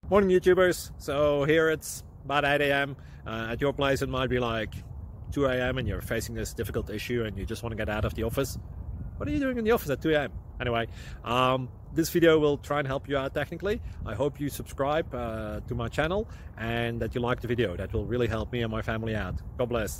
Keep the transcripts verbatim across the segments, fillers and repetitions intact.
Morning YouTubers. So here it's about eight A M Uh, at your place it might be like two A M and you're facing this difficult issue and you just want to get out of the office. What are you doing in the office at two A M? Anyway, um, this video will try and help you out technically. I hope you subscribe uh, to my channel and that you like the video. That will really help me and my family out. God bless.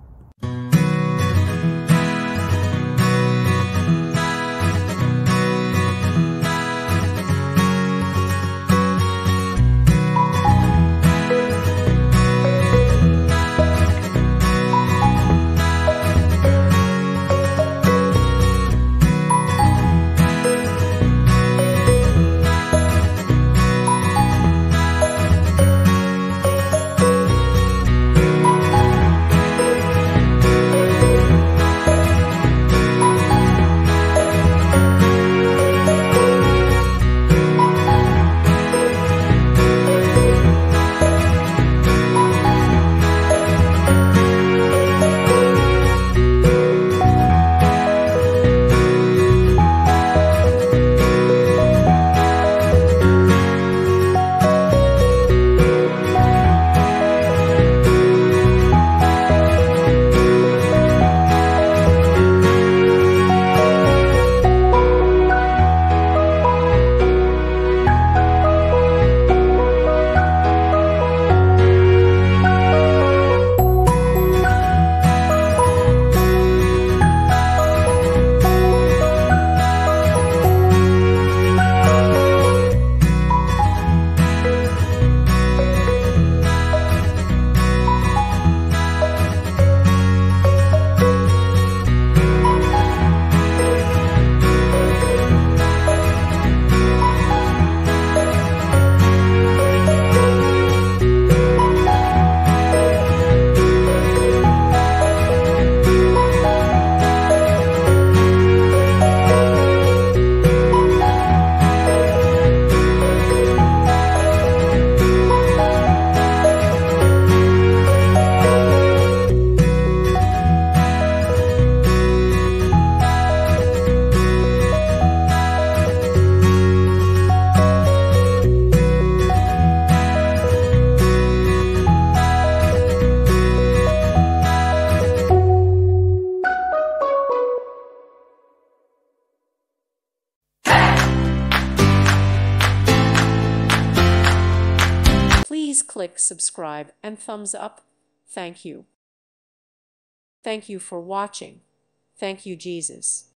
Please click subscribe and thumbs up. Thank you. Thank you for watching. Thank you, Jesus.